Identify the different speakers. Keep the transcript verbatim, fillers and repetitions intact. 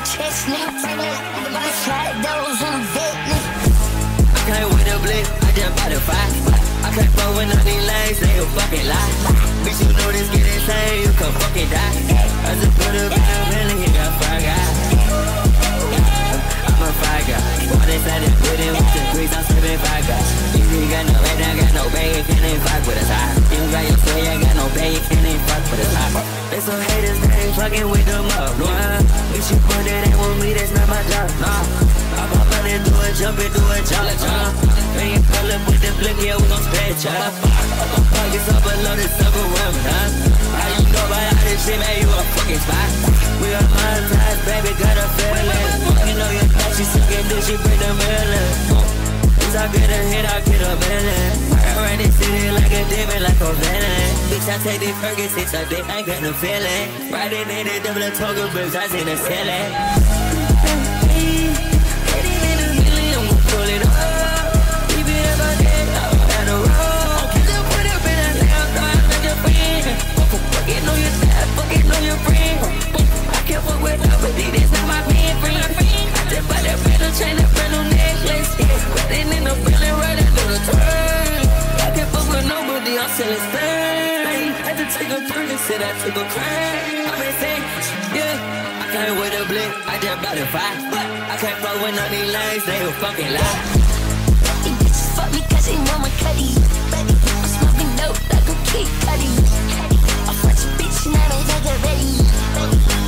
Speaker 1: chestnut. Slide those on vetness.
Speaker 2: I can't wait to blink, I just bought a five. I can't fuck with none of these lanes, they a fucking lie. Bitch, you know this get insane, you can fucking die. I just put up in the belly, he got five guys. I'm a five guy. All they said is put in with the grease, I'm sipping five guys. If you got no bag, I got no bag, you can't even fuck with a tie. You got your story, I got no bag, you can't even fuck with a tie. There's some haters, they ain't fucking with them up, no. If you put it ain't with me, that's not my job, nah. I pop out and do a jump and do a jump, jump. When you pull up with the blick, yeah, we gon' stretch up. Pockets up below the double rim, huh? How you know about all this shit, man, you a fucking spot. We are monetized, baby, got a feeling. You know your thought she suckin' dick, she bring the million. Once I get a hit, I get a million. I run this city like a demon, like a villain. Bitch, I take these Fergusons, I think I got no feeling. Riding in the double toga bricks, I see the ceiling. Pull it up, keep it up on that, down the road. Just put up in a damn thought, I'm your friend. Fucking on your dad, fucking on your friend. I can't fuck with nobody, this not my man, friend. I just bought that metal chain, that brand new necklace. Riding in the building, right after the turn. I can't fuck with nobody, I'm selling stern. Had to take a turn and said I took a turn. I'm insane, yeah. I can't wait to blink, I just bought a five. I can't fuck with none of these lanes, they a fucking lie.
Speaker 1: These bitches fuck me cause they know my cutty. I'm smoking dope like a Kid Cudi. I'm such a bitch, now they think I'm ready.